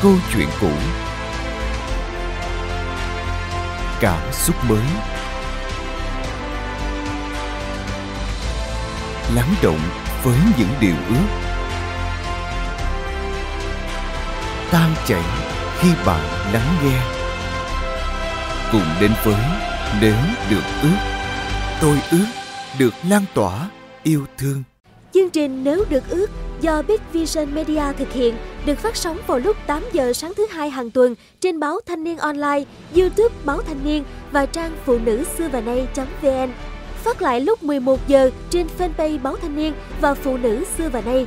câu chuyện cũ, cảm xúc mới, lắng động với những điều ước, tan chảy khi bạn lắng nghe. Cùng đến với Nếu Được Ước. Tôi ước được lan tỏa yêu thương. Chương trình Nếu Được Ước do Big Vision Media thực hiện, được phát sóng vào lúc 8 giờ sáng thứ Hai hàng tuần trên báo Thanh niên Online, YouTube báo Thanh niên và trang phụ nữ xưa và nay.vn. Phát lại lúc 11 giờ trên fanpage báo Thanh niên và phụ nữ xưa và nay.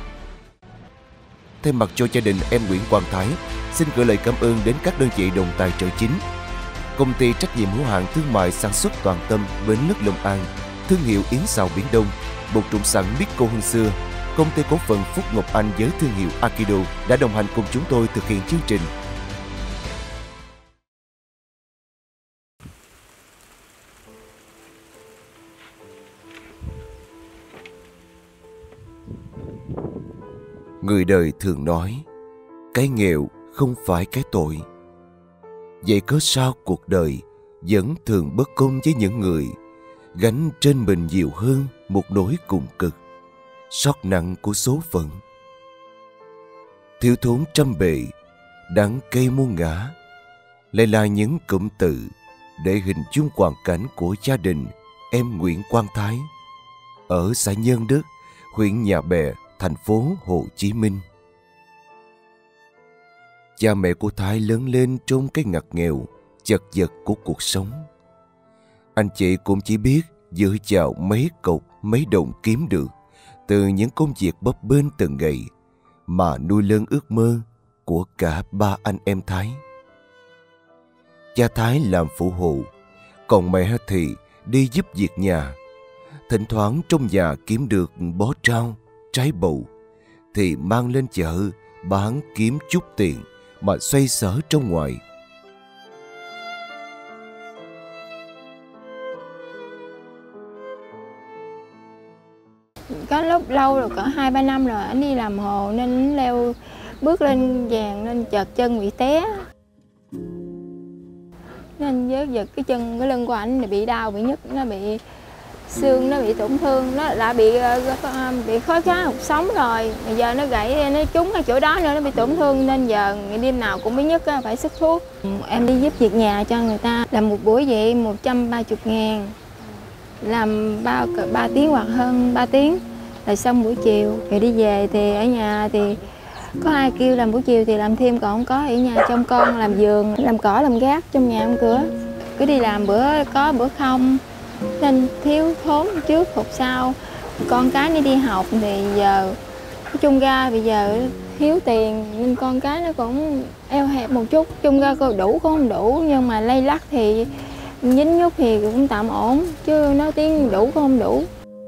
Thay mặt cho gia đình em Nguyễn Quang Thái, xin gửi lời cảm ơn đến các đơn vị đồng tài trợ chính. Công ty trách nhiệm hữu hạn thương mại sản xuất Toàn Tâm Bến Lức Long An, thương hiệu yến xào Biển Đông, bột trụng sẵn Bicco Hương Xưa, công ty cổ phần Phúc Ngọc Anh với thương hiệu Akido đã đồng hành cùng chúng tôi thực hiện chương trình. Người đời thường nói, cái nghèo không phải cái tội. Vậy cớ sao cuộc đời vẫn thường bất công với những người gánh trên mình nhiều hơn một nỗi cùng cực, xót nặng của số phận. Thiếu thốn trăm bề, đắng cay muôn ngã, lại là những cụm từ để hình dung hoàn cảnh của gia đình em Nguyễn Quang Thái ở xã Nhân Đức, huyện Nhà Bè, thành phố Hồ Chí Minh. Cha mẹ của Thái lớn lên trong cái ngặt nghèo, chật vật của cuộc sống. Anh chị cũng chỉ biết dựa vào mấy cọc, mấy đồng kiếm được từ những công việc bấp bênh từng ngày mà nuôi lớn ước mơ của cả ba anh em Thái. Cha Thái làm phụ hộ, còn mẹ thì đi giúp việc nhà. Thỉnh thoảng trong nhà kiếm được bó rau, trái bầu thì mang lên chợ bán kiếm chút tiền mà xoay sở trong ngoài. Có lúc lâu rồi, cỡ 2-3 năm rồi anh đi làm hồ nên anh leo bước lên vàng nên chợt chân bị té. Nên vớ giật cái chân, cái lưng của anh bị đau, bị nhức, nó bị xương, nó bị tổn thương, nó đã bị khối khá hột sống rồi. Bây giờ nó gãy, nó trúng ở chỗ đó nữa, nó bị tổn thương nên giờ đêm nào cũng bị nhức, phải sức thuốc. Em đi giúp việc nhà cho người ta, làm một buổi vậy 130.000, làm 3 tiếng hoặc hơn 3 tiếng là xong buổi chiều. Rồi đi về thì ở nhà thì có ai kêu làm buổi chiều thì làm thêm, còn không có ở nhà trông con, làm vườn, làm cỏ, làm gác trong nhà ông cửa. Cứ đi làm bữa có bữa không nên thiếu thốn trước hụt sau. Con cái nó đi học thì giờ nói chung ra bây giờ thiếu tiền nên con cái nó cũng eo hẹp một chút. Chung ra đủ cũng không đủ, nhưng mà lay lắc thì dính nhút thì cũng tạm ổn, chứ nói tiếng đủ cũng không đủ.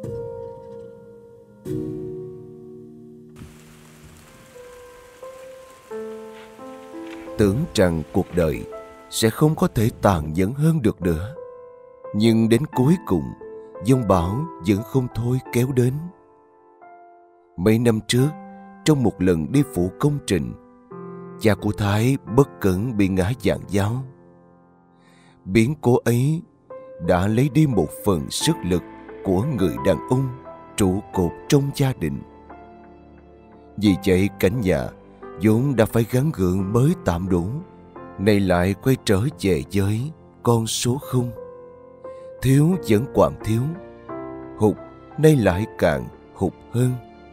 Tưởng rằng cuộc đời sẽ không có thể tàn nhẫn hơn được nữa, nhưng đến cuối cùng giông bão vẫn không thôi kéo đến. Mấy năm trước, trong một lần đi phụ công trình, cha của Thái bất cẩn bị ngã giàn giáo. Biến cố ấy đã lấy đi một phần sức lực của người đàn ông trụ cột trong gia đình. Vì vậy cảnh nhà vốn đã phải gắng gượng mới tạm đủ, nay lại quay trở về với con số 0. Thiếu vẫn còn thiếu, hụt nay lại càng hụt hơn.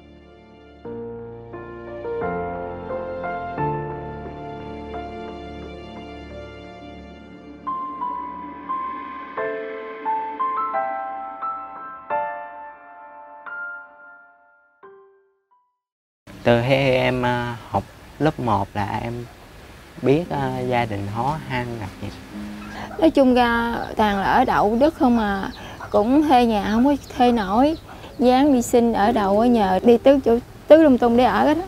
Từ khi em học lớp 1 là em biết gia đình khó khăn gặp gì. Nói chung ra toàn là ở đậu đất không mà, cũng thuê nhà không có thuê nổi, dáng đi xin ở đậu ở nhờ, đi tứ lung tung để ở hết,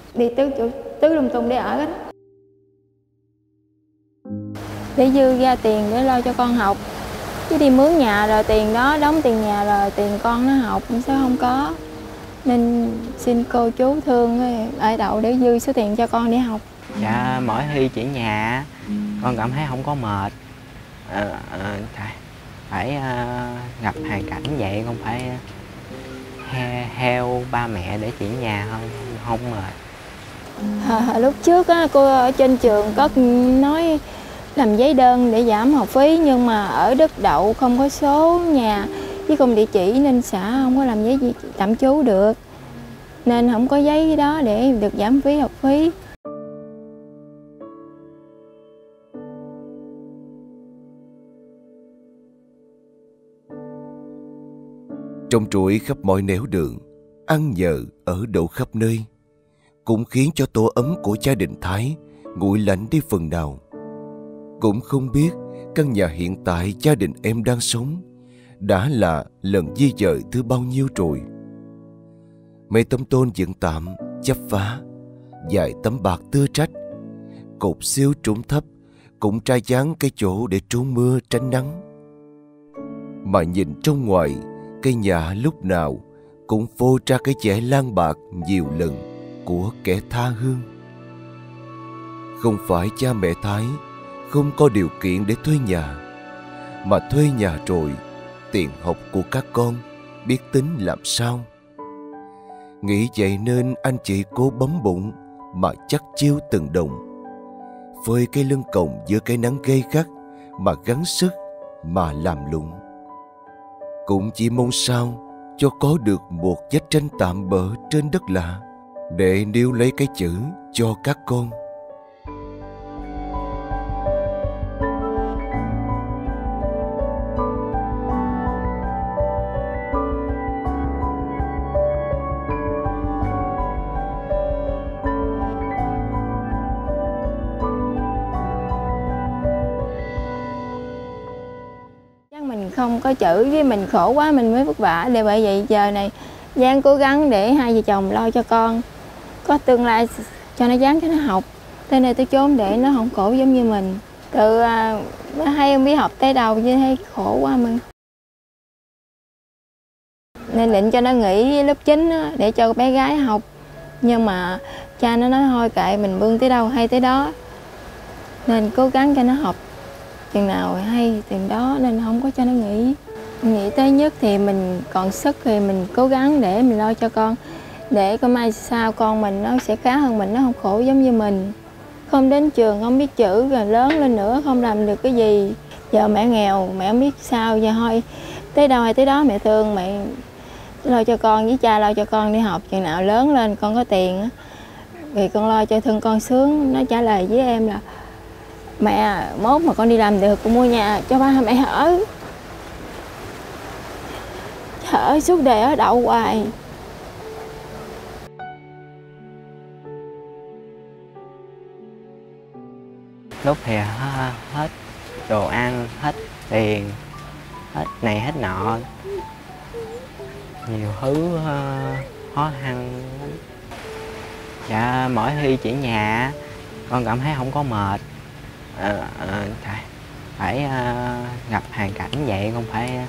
để dư ra tiền để lo cho con học, chứ đi mướn nhà rồi tiền đó đóng tiền nhà rồi tiền con nó học cũng sẽ không có, nên xin cô chú thương ở đậu để dư số tiền cho con đi học. Dạ mỗi khi chuyển nhà con cảm thấy không có mệt. Phải gặp hoàn cảnh vậy con phải theo ba mẹ để chuyển nhà thôi, không mệt. Lúc trước á, cô ở trên trường có nói làm giấy đơn để giảm học phí, nhưng mà ở đất đậu không có số nhà với không địa chỉ nên xã không có làm giấy tạm trú được, nên không có giấy đó để được giảm phí học phí. Trồng trụi khắp mọi nẻo đường, ăn nhờ ở đậu khắp nơi, cũng khiến cho tổ ấm của gia đình Thái nguội lạnh đi phần nào. Cũng không biết căn nhà hiện tại gia đình em đang sống đã là lần di dời thứ bao nhiêu rồi. Mấy tấm tôn dựng tạm, chắp vá, vài tấm bạc tưa trách, cột xíu trũng thấp cũng trai dáng cái chỗ để trốn mưa tránh nắng. Mà nhìn trong ngoài, cây nhà lúc nào cũng phô ra cái vẻ lang bạc nhiều lần của kẻ tha hương. Không phải cha mẹ Thái không có điều kiện để thuê nhà, mà thuê nhà rồi tiền học của các con biết tính làm sao. Nghĩ vậy nên anh chị cố bấm bụng mà chắc chiêu từng đồng, phơi cái lưng còng giữa cái nắng gay gắt mà gắng sức mà làm lụng. Cũng chỉ mong sao cho có được một vách tranh tạm bợ trên đất lạ để níu lấy cái chữ cho các con. Mình không có chữ với mình khổ quá mình mới vất vả, để bởi vậy giờ này Giang cố gắng để hai vợ chồng lo cho con có tương lai cho nó dáng cho nó học tới nơi tới chốn để nó không khổ giống như mình. Từ hai em biết học tới đầu chứ thấy khổ quá mình, nên định cho nó nghỉ lớp 9 để cho bé gái học, nhưng mà cha nó nói thôi kệ mình bươn tới đâu hay tới đó, nên cố gắng cho nó học chừng nào hay chừng đó nên không có cho nó nghỉ. Nghĩ tới nhất thì mình còn sức thì mình cố gắng để mình lo cho con, để có mai sau con mình nó sẽ khá hơn mình, nó không khổ giống như mình. Không đến trường không biết chữ, rồi lớn lên nữa không làm được cái gì. Giờ mẹ nghèo, mẹ không biết sao, giờ thôi tới đâu hay tới đó, mẹ thương mẹ lo cho con với cha lo cho con đi học, chừng nào lớn lên con có tiền thì con lo cho thân con sướng. Nó trả lời với em là mẹ mốt mà con đi làm được con mua nhà cho ba mẹ ở. Trời ơi, suốt đời ở đậu hoài. Lúc thì hết đồ ăn, hết tiền, hết này hết nọ, nhiều thứ khó khăn lắm. Dạ mỗi khi chuyển nhà con cảm thấy không có mệt. Phải gặp hoàn cảnh vậy con phải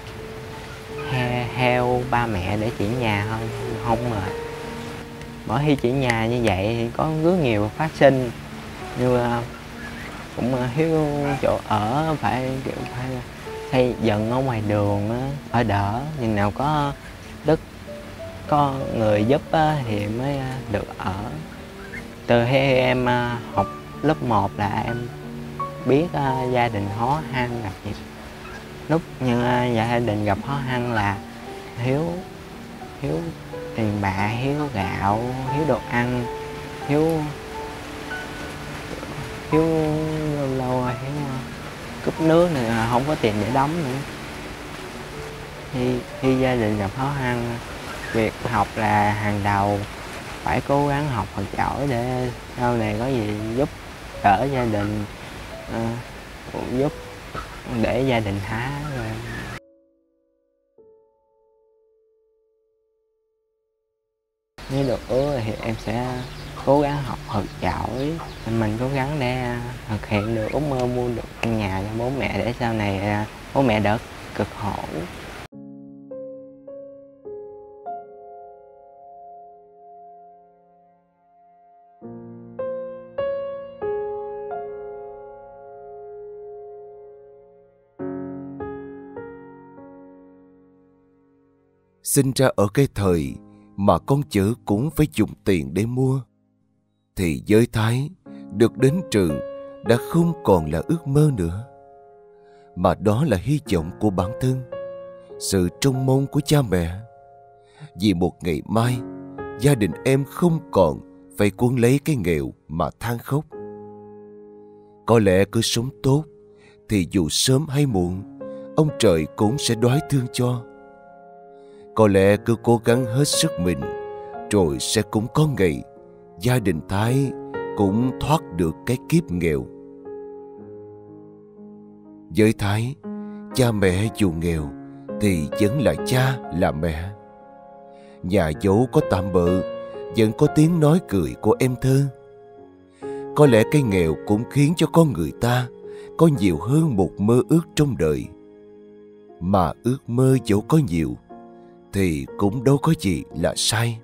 theo ba mẹ để chuyển nhà thôi, không mệt. Mỗi khi chuyển nhà như vậy thì có rất nhiều phát sinh, như cũng thiếu chỗ ở, phải xây dựng ở ngoài đường á, ở đỡ, nhưng nào có đất có người giúp thì mới được ở. Từ khi em học lớp 1 là em biết gia đình khó khăn gặp gì. Lúc như gia đình gặp khó khăn là thiếu tiền bạc, thiếu gạo, thiếu đồ ăn, thiếu lâu thiếu cúp nước này, không có tiền để đóng nữa. Khi gia đình gặp khó khăn, việc học là hàng đầu, phải cố gắng học thật giỏi để sau này có gì giúp đỡ gia đình, giúp để gia đình khá rồi. Nếu được thì em sẽ cố gắng học thật giỏi, mình cố gắng để thực hiện được ước mơ mua được căn nhà cho bố mẹ, để sau này bố mẹ đỡ cực khổ. sinh ra ở cái thời mà con chữ cũng phải dùng tiền để mua, thì với Thái, được đến trường đã không còn là ước mơ nữa, mà đó là hy vọng của bản thân, sự trông mong của cha mẹ. Vì một ngày mai, gia đình em không còn phải cuốn lấy cái nghèo mà than khóc. Có lẽ cứ sống tốt, thì dù sớm hay muộn, ông trời cũng sẽ đoái thương cho. Có lẽ cứ cố gắng hết sức mình, rồi sẽ cũng có ngày gia đình Thái cũng thoát được cái kiếp nghèo. Với Thái, cha mẹ dù nghèo thì vẫn là cha là mẹ. Nhà dẫu có tạm bợ, vẫn có tiếng nói cười của em thơ. Có lẽ cái nghèo cũng khiến cho con người ta có nhiều hơn một mơ ước trong đời. Mà ước mơ dẫu có nhiều thì cũng đâu có gì là sai.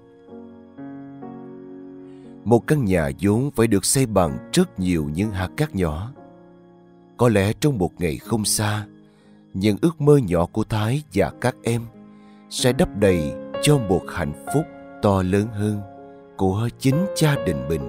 Một căn nhà vốn phải được xây bằng rất nhiều những hạt cát nhỏ. Có lẽ trong một ngày không xa, những ước mơ nhỏ của Thái và các em sẽ đắp đầy cho một hạnh phúc to lớn hơn của chính gia đình mình.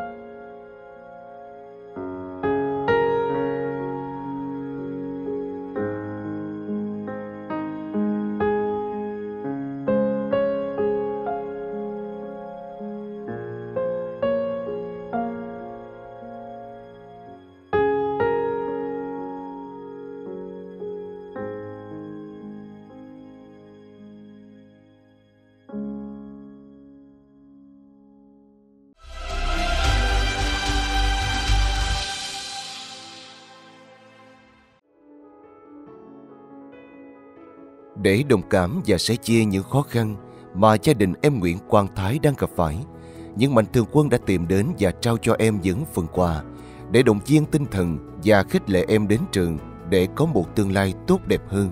Để đồng cảm và sẻ chia những khó khăn mà gia đình em Nguyễn Quang Thái đang gặp phải, những mạnh thường quân đã tìm đến và trao cho em những phần quà để động viên tinh thần và khích lệ em đến trường để có một tương lai tốt đẹp hơn.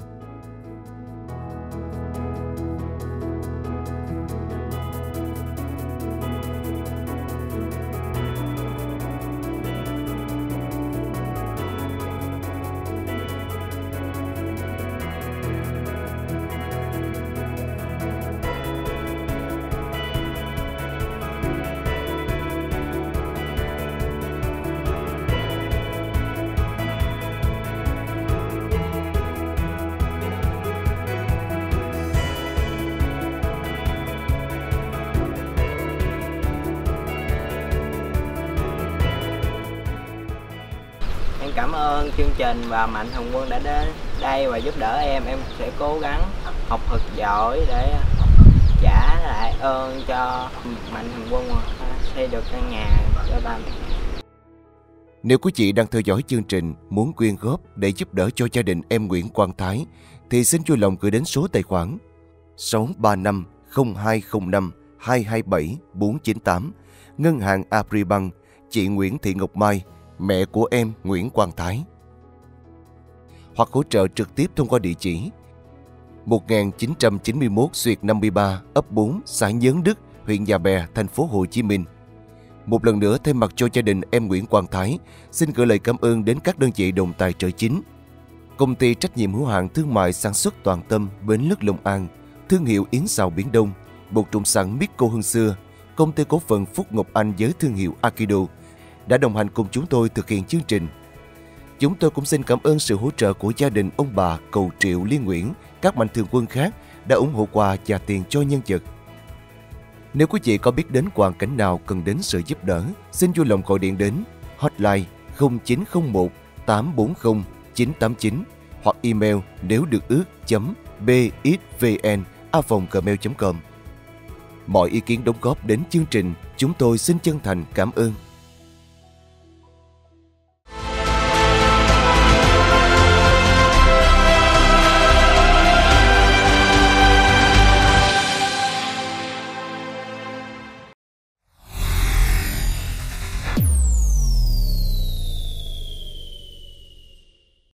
Cảm ơn chương trình và mạnh thường quân đã đến đây và giúp đỡ em sẽ cố gắng học thật giỏi để trả lại ơn cho mạnh thường quân xây được căn nhà cho ba mẹ. Nếu quý chị đang theo dõi chương trình muốn quyên góp để giúp đỡ cho gia đình em Nguyễn Quang Thái thì xin vui lòng gửi đến số tài khoản 635 0205 227 498 Ngân hàng Agribank, chị Nguyễn Thị Ngọc Mai, mẹ của em Nguyễn Quang Thái. Hoặc hỗ trợ trực tiếp thông qua địa chỉ 1991/53 ấp 4 xã Nhớn Đức, huyện Nhà Bè, thành phố Hồ Chí Minh. Một lần nữa thay mặt cho gia đình em Nguyễn Quang Thái, xin gửi lời cảm ơn đến các đơn vị đồng tài trợ chính: Công ty trách nhiệm hữu hạn thương mại sản xuất Toàn Tâm Bến Lức Long An, thương hiệu Yến Xào Biển Đông, bột trùng sẵn Micco Hương Xưa, Công ty cổ phần Phúc Ngọc Anh với thương hiệu Akido đã đồng hành cùng chúng tôi thực hiện chương trình. Chúng tôi cũng xin cảm ơn sự hỗ trợ của gia đình ông bà Cầu Triệu Liên Nguyễn, các mạnh thường quân khác đã ủng hộ quà và tiền cho nhân vật. Nếu quý vị có biết đến hoàn cảnh nào cần đến sự giúp đỡ, xin vui lòng gọi điện đến hotline 0901 840 989 hoặc email nếu được ước.bxvn@gmail.com. Mọi ý kiến đóng góp đến chương trình, chúng tôi xin chân thành cảm ơn.